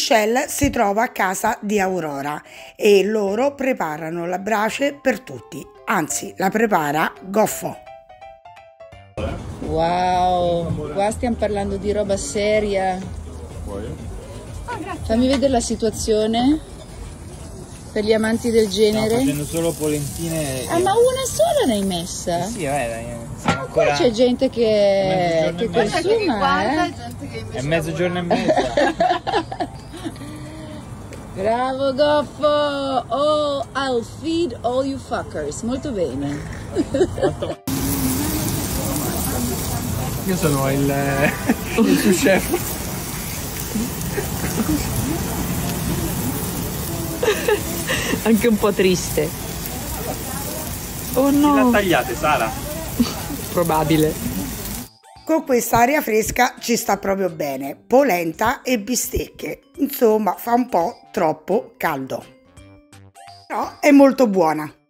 Michelle si trova a casa di Aurora e loro preparano la brace per tutti, anzi la prepara Goffo. Wow, qua stiamo parlando di roba seria. Fammi vedere la situazione per gli amanti del genere. Stiamo facendo solo polentine. Ah, ma una sola ne hai messa? Sì, dai, siamo Ma ancora... qua c'è gente che consuma, È mezzogiorno e mezza. Bravo Goffo! Oh, I'll feed all you fuckers. Molto bene. Io sono il sous chef. Anche un po' triste. Oh no! Chi l'ha tagliate, Sara? Probabile. Con questa aria fresca ci sta proprio bene, polenta e bistecche, insomma fa un po' troppo caldo, però è molto buona.